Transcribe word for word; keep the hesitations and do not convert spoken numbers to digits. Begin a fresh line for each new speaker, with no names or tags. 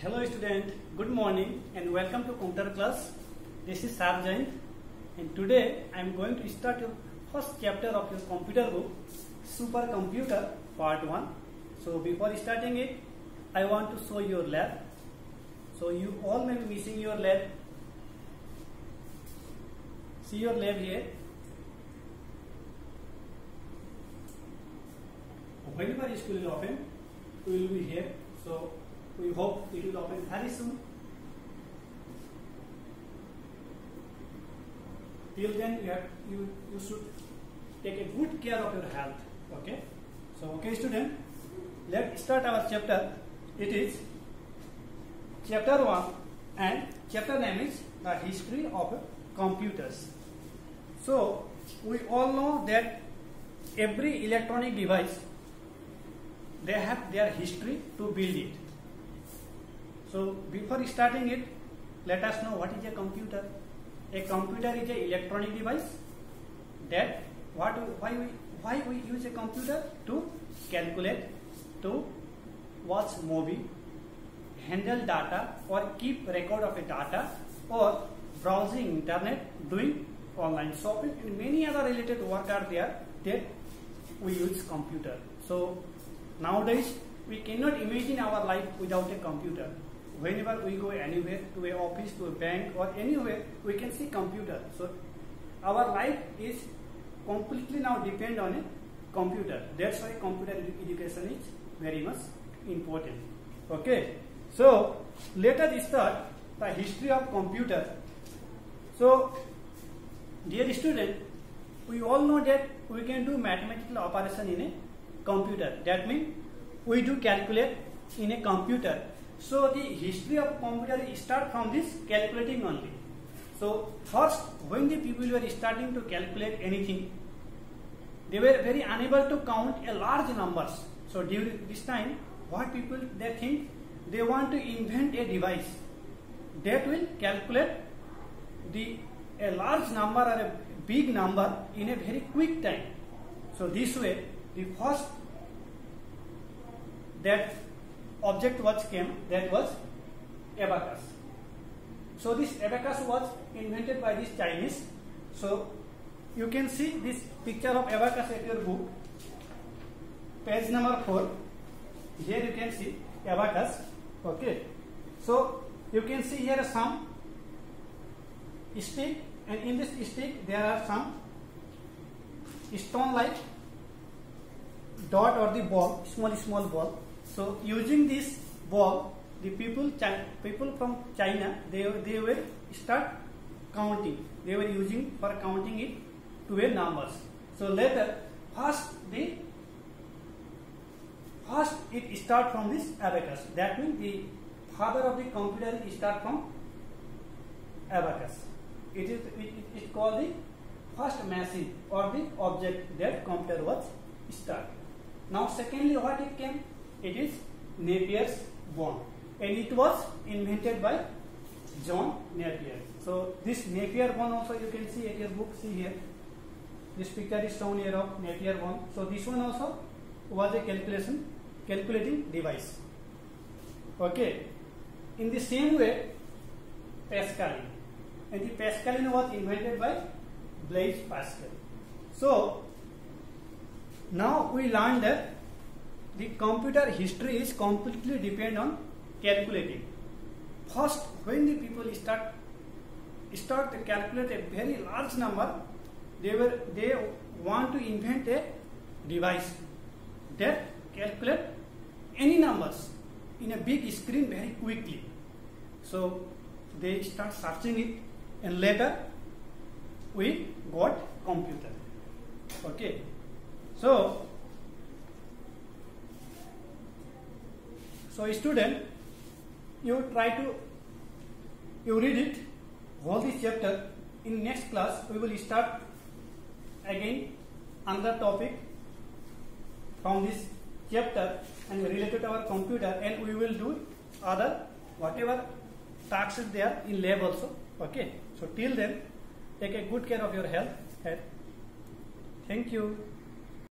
Hello student, good morning and welcome to computer class. This is Sarjan and today I am going to start your first chapter of your computer book, Supercomputer Part one. So before starting it, I want to show your lab. So you all may be missing your lab. See your lab here. Whenever school is open, we will be here. So we hope it will open very soon. Till then, you have you you should take a good care of your health. Okay. So okay, student. Let's start our chapter. It is chapter one, and chapter name is the history of computers. So we all know that every electronic device, they have their history to build it. So before starting it, let us know what is a computer. A computer is an electronic device that what why we why we use a computer to calculate, to watch movie, handle data, or keep record of a data, or browsing internet, doing online shopping, and many other related work are there that we use computer. So nowadays we cannot imagine our life without a computer. Whenever we go anywhere, to a office, to a bank, or anywhere, we can see computer. So our life is completely now depend on a computer. That's why computer education is very much important. Okay. So let us start the history of computer. So dear student, we all know that we can do mathematical operation in a computer. That means we do calculate in a computer. So the history of computer start from this calculating only. So first, when the people were starting to calculate anything, they were very unable to count a large numbers. So during this time, what people they think, they want to invent a device that will calculate the a large number or a big number in a very quick time. So this way, the first that object was came, that was abacus. So this abacus was invented by this Chinese. So you can see this picture of abacus at your book, page number four. Here you can see abacus. Okay. So you can see here some stick, and in this stick there are some stone like dot or the ball, small small ball. So using this ball, the people people from China, they they will start counting. They were using for counting it to a numbers. So later, first the first it start from this abacus. That means the father of the computer start from abacus. It is it is called the first machine or the object that computer was start. Now secondly, what it came? It is Napier's bone, and it was invented by John Napier. So this Napier bone also you can see at your book. See here, this picture is shown here of Napier bone. So this one also was a calculation calculating device. Okay. In the same way, Pascaline, and the Pascaline was invented by Blaise Pascal. So now we learned that the computer history is completely depend on calculating. First, when the people start start to calculate a very large number, they were they want to invent a device that calculate any numbers in a big screen very quickly. So they start searching it, and later we got computer. Okay. So So student, you try to, you read it, whole this chapter. In next class, we will start again another topic from this chapter and related to our computer, and we will do other whatever tasks there in lab also. Okay. So till then, take a good care of your health. Thank you.